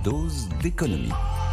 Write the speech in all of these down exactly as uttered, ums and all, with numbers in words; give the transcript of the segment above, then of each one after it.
dose d'économie.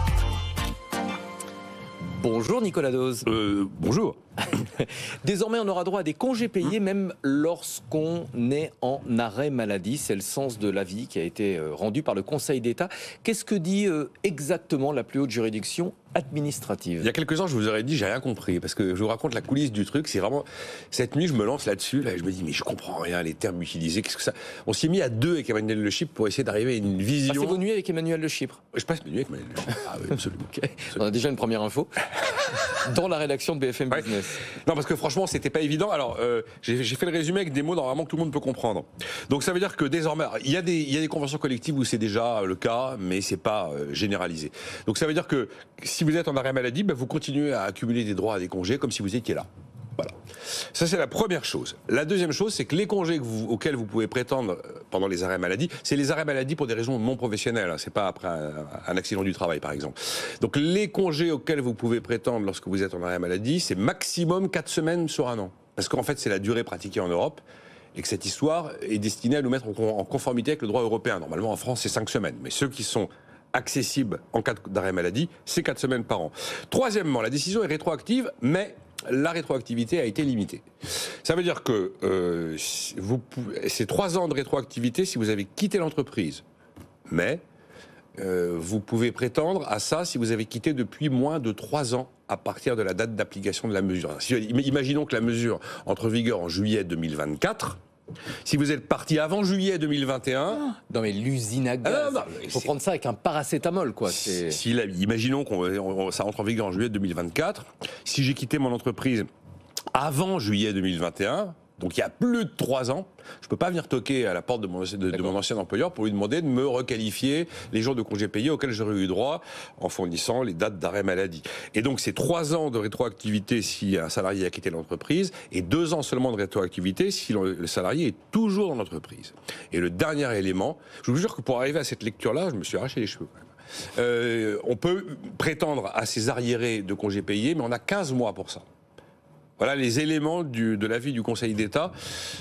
Bonjour Nicolas Dose. Euh, bonjour. Désormais, on aura droit à des congés payés, même lorsqu'on est en arrêt maladie. C'est le sens de l'avis qui a été rendu par le Conseil d'État. Qu'est-ce que dit exactement la plus haute juridiction administrative? Il y a quelques ans, je vous aurais dit, j'ai rien compris, parce que je vous raconte la coulisse du truc. C'est vraiment cette nuit, je me lance là-dessus, là, et je me dis, mais je comprends rien, les termes utilisés. Qu'est-ce que ça? On s'est mis à deux avec Emmanuel Le Chypre pour essayer d'arriver à une vision. Passez vos nuits avec Emmanuel Le Chypre? Je passe mes nuits avec Emmanuel Le Chypre. Ah oui, absolument. Okay. On a déjà une première info dans la rédaction de B F M ouais. Business. Non, parce que franchement, c'était pas évident. Alors, euh, j'ai fait le résumé avec des mots normalement que tout le monde peut comprendre. Donc, ça veut dire que désormais, il y a des, il y a des conventions collectives où c'est déjà le cas, mais c'est pas euh, généralisé. Donc, ça veut dire que si vous êtes en arrêt maladie, ben, vous continuez à accumuler des droits à des congés comme si vous étiez là. Voilà. Ça, c'est la première chose. La deuxième chose, c'est que les congés que vous, auxquels vous pouvez prétendre pendant les arrêts maladie, c'est les arrêts maladie pour des raisons non professionnelles. Hein, c'est pas après un, un accident du travail, par exemple. Donc, les congés auxquels vous pouvez prétendre lorsque vous êtes en arrêt maladie, c'est maximum quatre semaines sur un an. Parce qu'en fait, c'est la durée pratiquée en Europe. Et que cette histoire est destinée à nous mettre en conformité avec le droit européen. Normalement, en France, c'est cinq semaines. Mais ceux qui sont accessibles en cas d'arrêt maladie, c'est quatre semaines par an. Troisièmement, la décision est rétroactive, mais la rétroactivité a été limitée. Ça veut dire que euh, vous pouvez, c'est trois ans de rétroactivité si vous avez quitté l'entreprise. Mais euh, vous pouvez prétendre à ça si vous avez quitté depuis moins de trois ans à partir de la date d'application de la mesure. Si, imaginons que la mesure entre en vigueur en juillet deux mille vingt-quatre. Si vous êtes parti avant juillet deux mille vingt et un... Oh, non mais l'usine à gaz, ah non, non, il faut prendre ça avec un paracétamol, quoi. Si, si la, imaginons que ça entre en vigueur en juillet deux mille vingt-quatre. Si j'ai quitté mon entreprise avant juillet deux mille vingt et un... donc il y a plus de trois ans, je ne peux pas venir toquer à la porte de mon, de, de mon ancien employeur pour lui demander de me requalifier les jours de congés payés auxquels j'aurais eu droit en fournissant les dates d'arrêt maladie. Et donc c'est trois ans de rétroactivité si un salarié a quitté l'entreprise et deux ans seulement de rétroactivité si le, le salarié est toujours dans l'entreprise. Et le dernier élément, je vous jure que pour arriver à cette lecture-là, je me suis arraché les cheveux quand même. Euh, on peut prétendre à ces arriérés de congés payés, mais on a quinze mois pour ça. Voilà les éléments du, de l'avis du Conseil d'État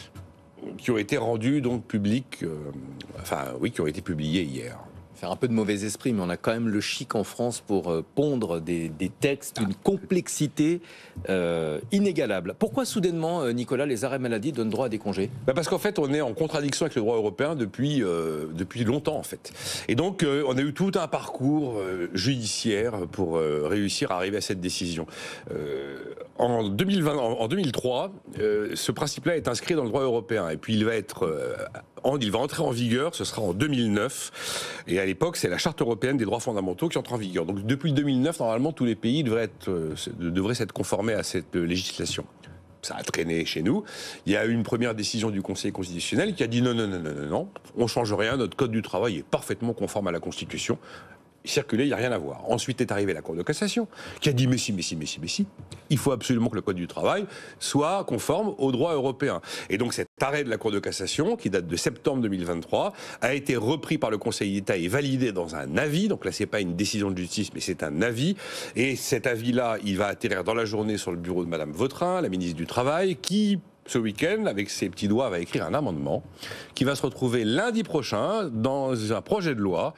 qui ont été rendus donc publics, euh, enfin oui, qui ont été publiés hier. Faire un peu de mauvais esprit, mais on a quand même le chic en France pour euh, pondre des, des textes d'une complexité euh, inégalable. Pourquoi soudainement, euh, Nicolas, les arrêts maladie donnent droit à des congés? Bah parce qu'en fait, on est en contradiction avec le droit européen depuis, euh, depuis longtemps, en fait. Et donc, euh, on a eu tout un parcours euh, judiciaire pour euh, réussir à arriver à cette décision. Euh, en, deux mille vingt, en, en deux mille trois, euh, ce principe-là est inscrit dans le droit européen. Et puis, il va être... Euh, il va entrer en vigueur, ce sera en deux mille neuf, et à l'époque c'est la Charte européenne des droits fondamentaux qui entre en vigueur. Donc depuis deux mille neuf, normalement tous les pays devraient être, euh, devraient s'être conformés à cette euh, législation. Ça a traîné chez nous. Il y a eu une première décision du Conseil constitutionnel qui a dit non, non, non, non, non, non, on ne change rien, notre code du travail est parfaitement conforme à la Constitution. Circuler, il n'y a rien à voir. Ensuite est arrivée la Cour de cassation, qui a dit mais si, mais si, mais si, mais si, il faut absolument que le Code du travail soit conforme au droit européen. Et donc cet arrêt de la Cour de cassation, qui date de septembre deux mille vingt-trois, a été repris par le Conseil d'État et validé dans un avis. Donc là, c'est pas une décision de justice, mais c'est un avis. Et cet avis-là, il va atterrir dans la journée sur le bureau de Madame Vautrin, la ministre du Travail, qui... ce week-end, avec ses petits doigts, va écrire un amendement qui va se retrouver lundi prochain dans un projet de loi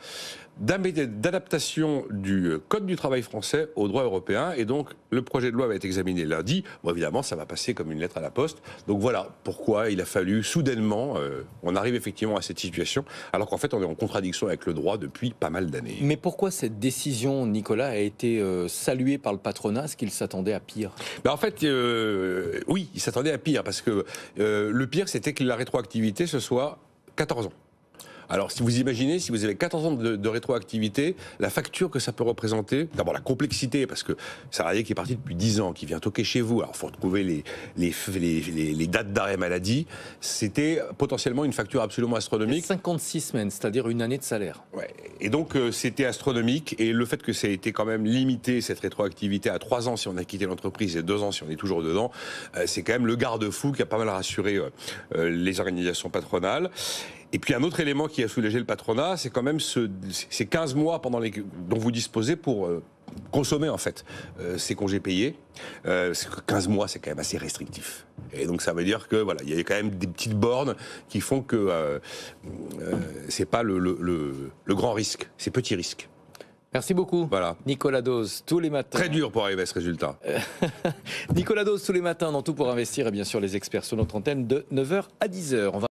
d'adaptation du Code du travail français au droit européen. Et donc, le projet de loi va être examiné lundi. Bon, évidemment, ça va passer comme une lettre à la poste. Donc voilà pourquoi il a fallu soudainement, euh, on arrive effectivement à cette situation, alors qu'en fait, on est en contradiction avec le droit depuis pas mal d'années. Mais pourquoi cette décision, Nicolas, a été euh, saluée par le patronat? Est-ce qu'il s'attendait à pire? Ben en fait, euh, oui, il s'attendait à pire, parce que euh, le pire, c'était que la rétroactivité, ce soit quatorze ans. Alors, si vous imaginez, si vous avez quatorze ans de, de rétroactivité, la facture que ça peut représenter, d'abord la complexité, parce que salarié qui est parti depuis dix ans, qui vient toquer chez vous, alors il faut retrouver les, les, les, les, les dates d'arrêt maladie, c'était potentiellement une facture absolument astronomique. cinquante-six semaines, c'est-à-dire une année de salaire. Ouais. Et donc, euh, c'était astronomique, et le fait que ça ait été quand même limité, cette rétroactivité, à trois ans si on a quitté l'entreprise et deux ans si on est toujours dedans, euh, c'est quand même le garde-fou qui a pas mal rassuré euh, euh, les organisations patronales. Et puis un autre élément qui a soulagé le patronat, c'est quand même ce, ces quinze mois pendant les, dont vous disposez pour euh, consommer en fait euh, ces congés payés. Euh, parce que quinze mois, c'est quand même assez restrictif. Et donc ça veut dire que voilà, il y a quand même des petites bornes qui font que euh, euh, c'est pas le, le, le, le grand risque, c'est petit risque. Merci beaucoup. Voilà. Nicolas Dose, tous les matins. Très dur pour arriver à ce résultat. Nicolas Dose, tous les matins dans Tout pour investir et bien sûr les experts sur notre antenne de neuf heures à dix heures. On va